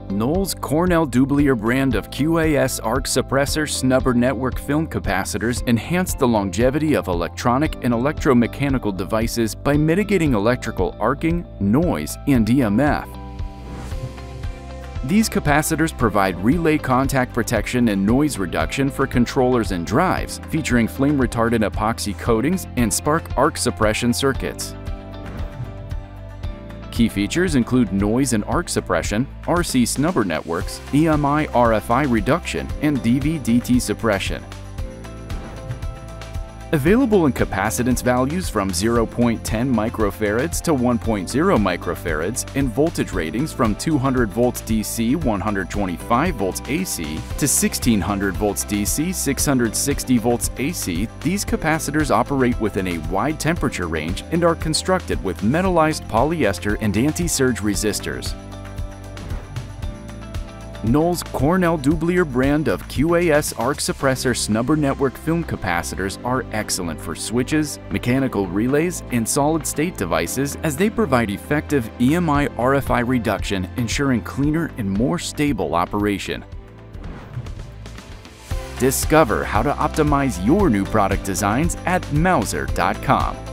Knowles Cornell Dubilier brand of QAS arc suppressor snubber network film capacitors enhance the longevity of electronic and electromechanical devices by mitigating electrical arcing, noise, and EMF. These capacitors provide relay contact protection and noise reduction for controllers and drives, featuring flame-retardant epoxy coatings and spark arc suppression circuits. Key features include noise and arc suppression, RC snubber networks, EMI RFI reduction, and DV/DT suppression. Available in capacitance values from 0.10 microfarads to 1.0 microfarads and voltage ratings from 200 volts DC 125 volts AC to 1600 volts DC 660 volts AC, these capacitors operate within a wide temperature range and are constructed with metallized polyester and anti-surge resistors. Knowles Cornell Dubilier brand of QAS arc suppressor snubber network film capacitors are excellent for switches, mechanical relays, and solid-state devices as they provide effective EMI RFI reduction, ensuring cleaner and more stable operation. Discover how to optimize your new product designs at Mouser.com.